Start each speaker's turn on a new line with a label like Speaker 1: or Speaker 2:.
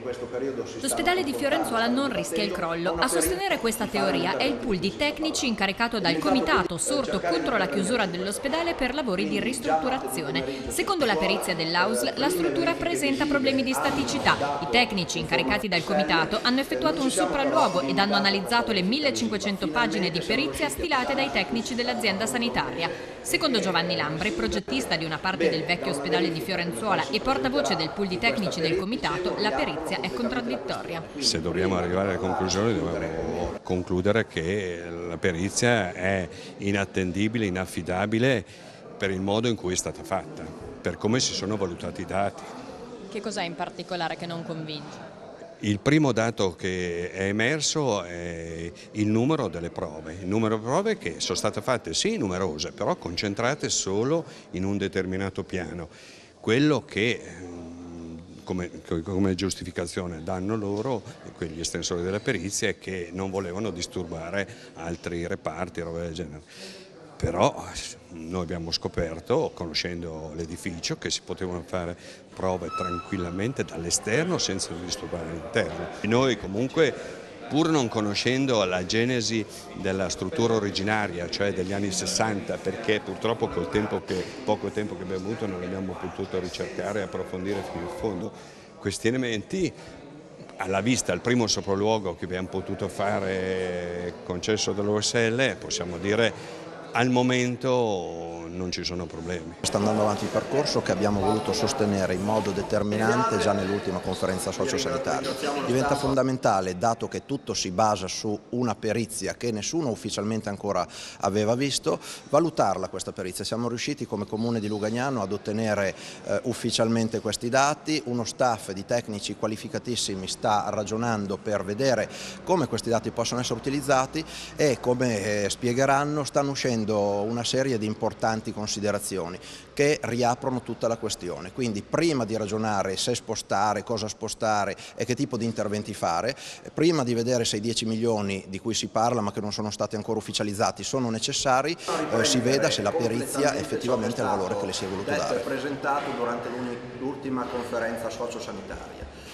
Speaker 1: L'ospedale di Fiorenzuola non rischia il crollo. A sostenere questa teoria è il pool di tecnici incaricato dal comitato sorto contro la chiusura dell'ospedale per lavori di ristrutturazione. Secondo la perizia dell'AUSL, la struttura presenta problemi di staticità. I tecnici incaricati dal comitato hanno effettuato un sopralluogo ed hanno analizzato le 1500 pagine di perizia stilate dai tecnici dell'azienda sanitaria. Secondo Giovanni Lambri, progettista di una parte del vecchio ospedale di Fiorenzuola e portavoce del pool di tecnici del comitato, la perizia è contraddittoria.
Speaker 2: Se dobbiamo arrivare alle conclusioni, dobbiamo concludere che la perizia è inattendibile, inaffidabile per il modo in cui è stata fatta, per come si sono valutati i dati.
Speaker 1: Che cos'è in particolare che non convince?
Speaker 2: Il primo dato che è emerso è il numero delle prove. Il numero di prove che sono state fatte sì numerose, però concentrate solo in un determinato piano. Quello che come giustificazione danno loro, quegli estensori della perizia, è che non volevano disturbare altri reparti, roba del genere. Però noi abbiamo scoperto, conoscendo l'edificio, che si potevano fare prove tranquillamente dall'esterno senza disturbare l'interno. Noi comunque, pur non conoscendo la genesi della struttura originaria, cioè degli anni 60, perché purtroppo col poco tempo che abbiamo avuto non abbiamo potuto ricercare e approfondire fino in fondo questi elementi, alla vista il primo sopralluogo che abbiamo potuto fare concesso dall'OSL, possiamo dire al momento non ci sono problemi.
Speaker 3: Sta andando avanti il percorso che abbiamo voluto sostenere in modo determinante già nell'ultima conferenza sociosanitaria. Diventa fondamentale, dato che tutto si basa su una perizia che nessuno ufficialmente ancora aveva visto, valutarla questa perizia. Siamo riusciti come Comune di Lugagnano ad ottenere ufficialmente questi dati, uno staff di tecnici qualificatissimi sta ragionando per vedere come questi dati possono essere utilizzati e, come spiegheranno, stanno uscendo una serie di importanti considerazioni che riaprono tutta la questione. Quindi prima di ragionare se spostare, cosa spostare e che tipo di interventi fare, prima di vedere se i 10 milioni di cui si parla ma che non sono stati ancora ufficializzati sono necessari, si veda se la perizia effettivamente ha il valore che le si è voluto dare. Presentato durante l'ultima conferenza sociosanitaria.